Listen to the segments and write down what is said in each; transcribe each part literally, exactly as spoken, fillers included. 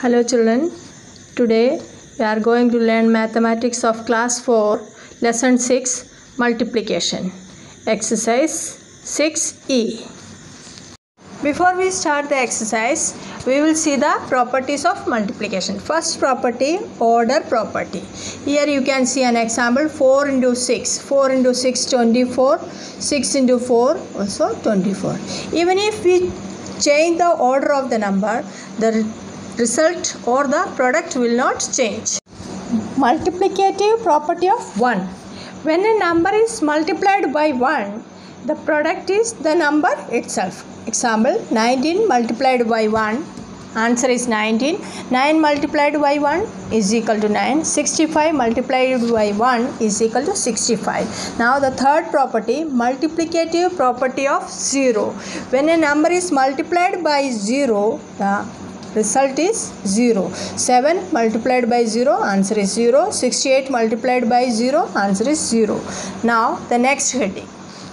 Hello children, today we are going to learn mathematics of class four, lesson six, multiplication, exercise six E. Before we start the exercise, we will see the properties of multiplication. First property, order property. Here you can see an example, four into six. four into six, twenty-four. six into four, also twenty-four. Even if we change the order of the number, the result or the product will not change. Multiplicative property of one. When a number is multiplied by one, the product is the number itself. Example, nineteen multiplied by one, answer is nineteen. nine multiplied by one is equal to nine. sixty-five multiplied by one is equal to sixty-five. Now the third property, multiplicative property of zero. When a number is multiplied by zero, the result is zero. seven multiplied by zero, answer is zero. sixty-eight multiplied by zero, answer is zero. Now the next heading,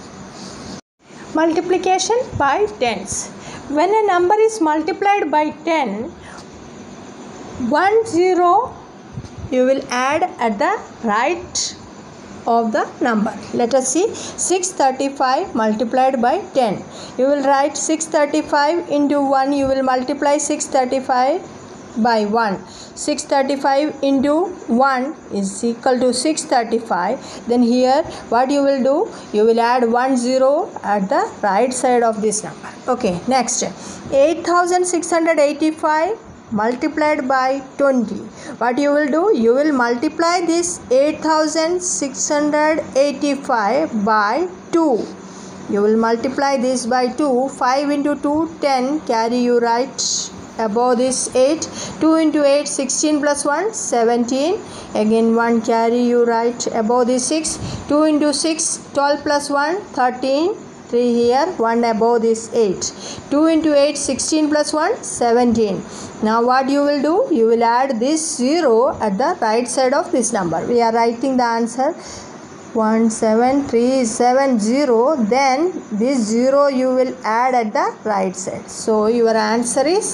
multiplication by tens. When a number is multiplied by ten, one zero you will add at the right of the number. Let us see, six thirty-five multiplied by ten. You will write six thirty-five into one, you will multiply six thirty-five by one. six thirty-five into one is equal to six thirty-five. Then here what you will do, you will add one zero at the right side of this number. Okay, next, eight thousand six hundred eighty-five multiplied by twenty. What you will do, you will multiply this eight thousand six hundred eighty-five by two. You will multiply this by two. five into two, ten, carry you right above this eight. two into eight, sixteen plus one, seventeen. Again one, carry you right above this six. two into six, twelve plus one, thirteen. three here, one above this eight. two into eight, sixteen plus one, seventeen. Now what you will do, you will add this zero at the right side of this number. We are writing the answer one seven three seven zero. Then this zero you will add at the right side. So your answer is,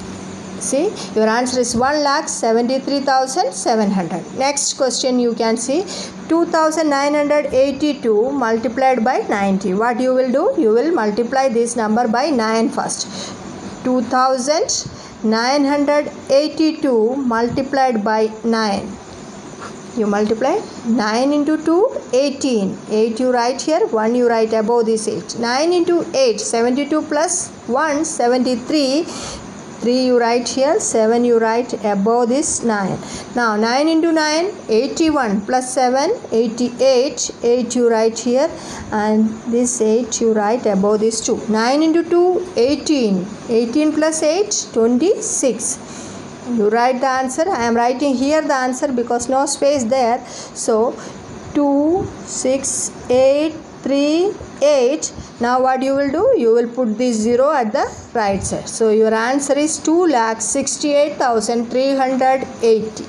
see, your answer is one lakh seventy-three thousand seven hundred. Next question you can see, two thousand nine hundred eighty-two multiplied by ninety. What you will do, you will multiply this number by nine first. two thousand nine hundred eighty-two multiplied by nine. You multiply nine into two, eighteen. eight you write here, one you write above this eight. nine into eight, seventy-two plus one, seventy-three. three you write here, seven you write above this nine. Now nine into nine, eighty-one plus seven, eighty-eight. eight you write here, and this eight you write above this two. nine into two, eighteen. eighteen plus eight, twenty-six. You write the answer. I am writing here the answer because no space there. So two, six, eight, three, eight. Now what you will do, you will put this zero at the right side. So your answer is two lakh sixty-eight thousand three hundred eighty.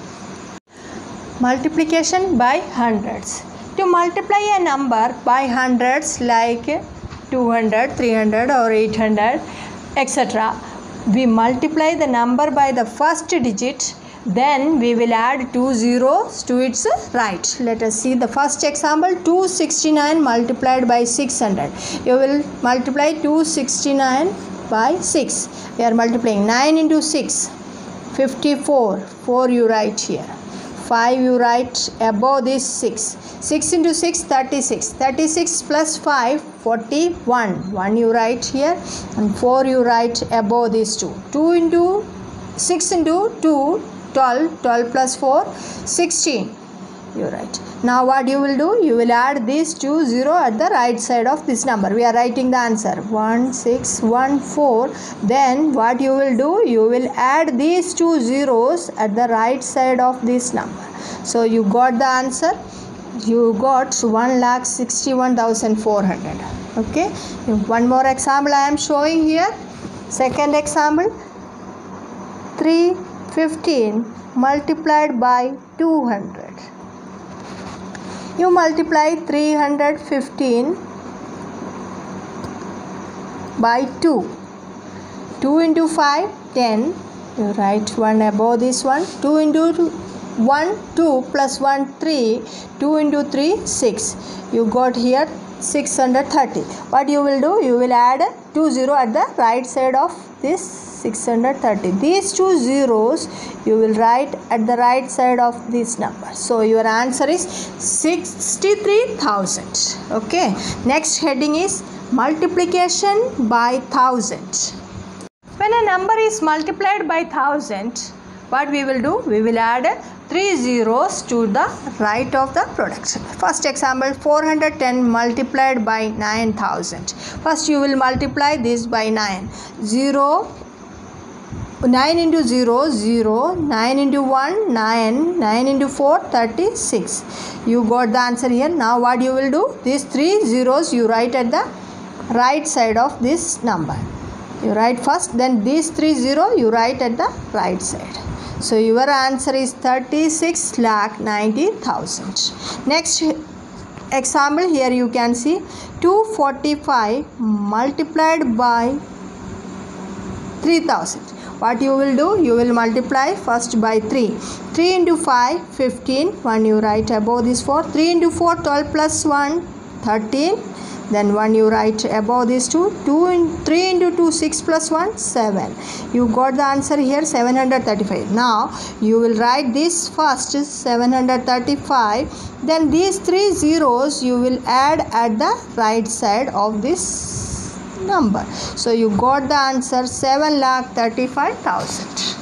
Multiplication by hundreds. To multiply a number by hundreds like two hundred, three hundred or eight hundred, et cetera, we multiply the number by the first digit, then we will add two zeros to its right. Let us see the first example, two hundred sixty-nine multiplied by six hundred. You will multiply two hundred sixty-nine by six. We are multiplying nine into six, fifty-four. four you write here. five you write above this six. six into six, thirty-six. thirty-six plus five, forty-one. one you write here, and four you write above these two. two into six into two, twelve. twelve plus four, sixteen. You write. Now what you will do, you will add these two zero at the right side of this number. We are writing the answer one six one four. Then what you will do, you will add these two zeros at the right side of this number. So you got the answer. You got one lakh sixty-one thousand four hundred. Okay. One more example I am showing here. Second example, three hundred fifteen multiplied by two hundred. You multiply three hundred fifteen by two. two into five, ten. You write one above this one. two into one, two plus one, three. two into three, six. You got here six hundred thirty. What you will do? You will add two zero at the right side of this six hundred thirty. These two zeros you will write at the right side of this number. So your answer is sixty-three thousand. Okay. Next heading is multiplication by thousand. When a number is multiplied by thousand, what we will do? We will add three zeros to the right of the product. First example, four hundred ten multiplied by nine thousand. First you will multiply this by nine. zero, nine into zero, zero, nine into one, nine, nine into four, thirty-six. You got the answer here. Now what you will do? These three zeros you write at the right side of this number. You write first, then these three zero you write at the right side. So your answer is thirty-six lakh ninety thousand. Next example, here you can see two hundred forty-five multiplied by three thousand. What you will do? You will multiply first by three. three into five, fifteen. one you write above this four. three into four, twelve plus one, thirteen. Then one you write above this two. two in, three into two, six plus one, seven. You got the answer here, seven hundred thirty-five. Now you will write this first, seven hundred thirty-five. Then these three zeros you will add at the right side of this number. So you got the answer, seven lakh thirty-five thousand.